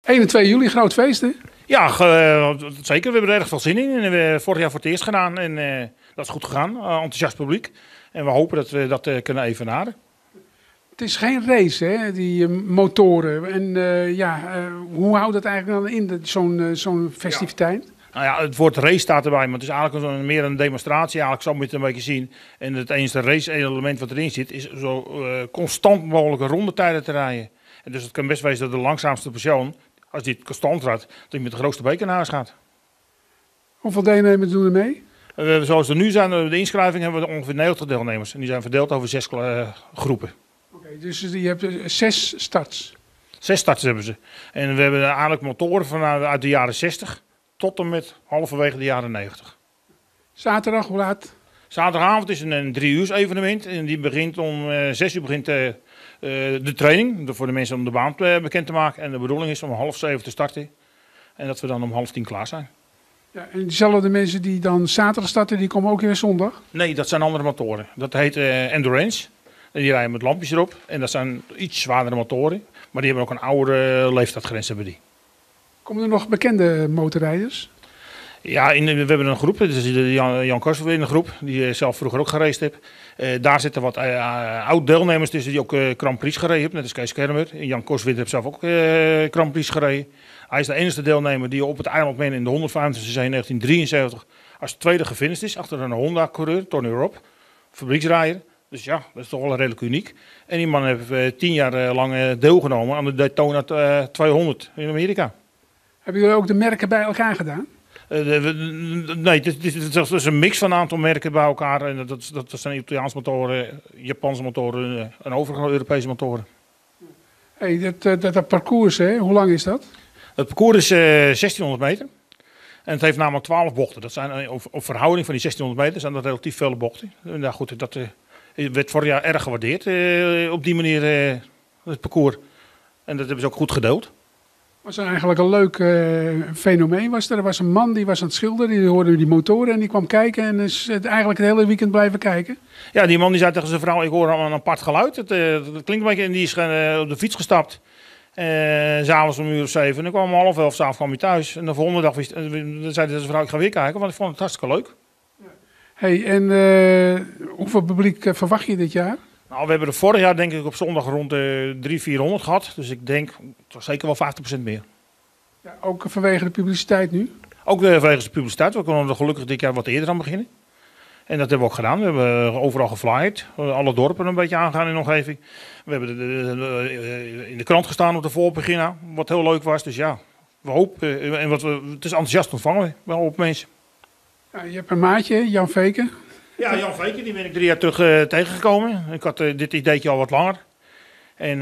1 en 2 juli, groot feest, hè? Ja, zeker. We hebben er erg veel zin in. En we hebben het vorig jaar voor het eerst gedaan. En dat is goed gegaan. Enthousiast publiek. En we hopen dat we dat kunnen evenaren. Het is geen race, hè, die motoren. En hoe houdt dat eigenlijk dan in, zo'n festiviteit? Nou ja, het woord race staat erbij, maar het is eigenlijk meer een demonstratie. Eigenlijk zo moet je het een beetje zien. En het enige race-element wat erin zit, is zo constant mogelijke rondetijden te rijden. En dus het kan best wezen dat de langzaamste persoon, als die het constant rijdt, dat hij met de grootste beker naar huis gaat. Hoeveel deelnemers doen er mee? Zoals we nu zijn, de inschrijving hebben we ongeveer 90 deelnemers. En die zijn verdeeld over 6 groepen. Oké, dus je hebt 6 starts. 6 starts hebben ze. En we hebben eigenlijk motoren uit de jaren 60 tot en met halverwege de jaren 90. Zaterdag, hoe laat? Zaterdagavond is een 3 uur evenement. En die begint om 6 uur begint de training. Voor de mensen om de baan bekend te maken. En de bedoeling is om 6:30 te starten. En dat we dan om 9:30 klaar zijn. Ja, en diezelfde mensen die dan zaterdag starten, die komen ook weer zondag? Nee, dat zijn andere motoren. Dat heet Endurance. En die rijden met lampjes erop. En dat zijn iets zwaardere motoren. Maar die hebben ook een oude leeftijdsgrens. Hebben die. Komen er nog bekende motorrijders? Ja, we hebben een groep. Dus Jan Kors weer in de groep. Die zelf vroeger ook geraced heeft. Daar zitten wat oud-deelnemers tussen die ook Grand Prix gereden hebben. Net als Kees Kermer. Jan Korswinter heeft zelf ook Grand Prix gereden. Hij is de enige deelnemer die op het eiland in de 125 cc in 1973 als tweede gefinished is. Achter een Honda-coureur, Tony Robb. Fabrieksrijder. Dus ja, dat is toch wel redelijk uniek. En die man heeft 10 jaar lang deelgenomen aan de Daytona 200 in Amerika. Hebben jullie ook de merken bij elkaar gedaan? Nee, het is een mix van een aantal merken bij elkaar. En dat zijn Italiaanse motoren, Japanse motoren en overige Europese motoren. Hey, dat parcours, hè? Hoe lang is dat? Het parcours is 1600 meter. En het heeft namelijk 12 bochten. Dat zijn, op verhouding van die 1600 meter zijn dat relatief vele bochten. Nou goed, dat werd vorig jaar erg gewaardeerd op die manier, het parcours. En dat hebben ze ook goed gedeeld. Was er eigenlijk een leuk fenomeen. Er was een man die was aan het schilderen, die hoorde die motoren en die kwam kijken en is eigenlijk het hele weekend blijven kijken. Ja, die man die zei tegen zijn vrouw, ik hoor een apart geluid. Het klinkt een beetje en die is op de fiets gestapt. S'avonds om 7:00. En dan kwam om 10:30 s'avonds kwam hij thuis. En de volgende dag zei hij tegen zijn vrouw, ik ga weer kijken, want ik vond het hartstikke leuk. Hey, en hoeveel publiek verwacht je dit jaar? Nou, we hebben er vorig jaar denk ik op zondag rond de 300-400 gehad. Dus ik denk toch zeker wel 50% meer. Ja, ook vanwege de publiciteit nu? Ook vanwege de publiciteit. We konden er gelukkig dit jaar wat eerder aan beginnen. En dat hebben we ook gedaan. We hebben overal geflyerd. Alle dorpen een beetje aangegaan in de omgeving. We hebben in de krant gestaan op de voorpagina. Wat heel leuk was. Dus ja, we hopen. En het is enthousiast ontvangen bij een hoop mensen. Ja, je hebt een maatje, Jan Veken. Ja, Jan Veken, die ben ik 3 jaar terug tegengekomen. Ik had dit ideetje al wat langer. En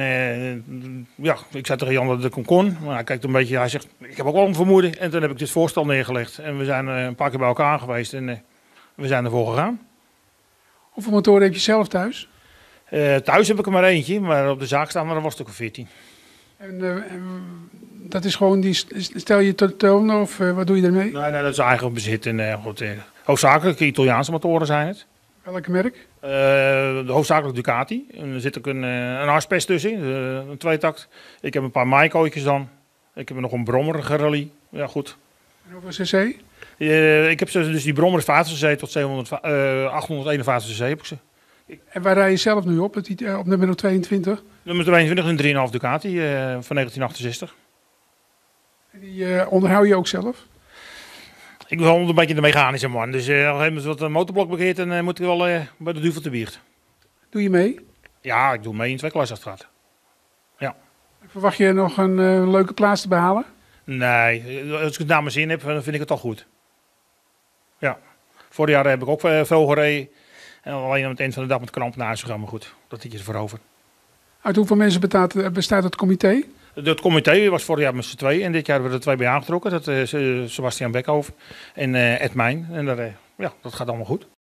ja, ik zei tegen Jan dat het kon. Maar hij kijkt een beetje, hij zegt, ik heb ook wel een vermoeden. En toen heb ik dit voorstel neergelegd. En we zijn een paar keer bij elkaar geweest en we zijn ervoor gegaan. Hoeveel motoren heb je zelf thuis? Thuis heb ik er maar eentje, maar op de zaak staan er een stuk of 14. En dat is gewoon, stel je te tonen of wat doe je ermee? Nee, dat is eigen bezit. En, hoofdzakelijk Italiaanse motoren zijn het. Welke merk? Hoofdzakelijk Ducati. En er zit ook een harspest tussen, een tweetakt. Ik heb een paar Maikootjes dan. Ik heb nog een Brommer gerally. Ja, goed. En hoeveel cc? Ik heb dus die Brommer 50 cc tot 851 cc heb ik ze. En waar rij je zelf nu op nummer 22? Nummer 22 een 3,5 Ducati van 1968. En die onderhoud je ook zelf? Ik ben wel een beetje de mechanische man. Dus als je wat een motorblok begeert, dan moet ik wel bij de duvel te biecht. Doe je mee? Ja, ik doe mee in 2 klassenstraat. Ja. Verwacht je nog een leuke plaats te behalen? Nee, als ik het naar mijn zin heb, dan vind ik het al goed. Ja. Vorig jaar heb ik ook veel gereden. En alleen aan het eind van de dag met kramp naar huis gegaan, maar goed, dat liet je ervoor over. Uit hoeveel mensen bestaat het comité? Het comité was vorig jaar met z'n 2 en dit jaar hebben we er 2 bij aangetrokken. Dat is Sebastian Beckhoven en Ed Mijn. En dat gaat allemaal goed.